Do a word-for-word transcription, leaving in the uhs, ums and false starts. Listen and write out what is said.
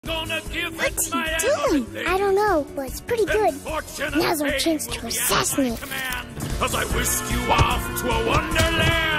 What's he doing? I don't know, but it's pretty good. Now's our chance to assassinate. As I whisk you off to a wonderland.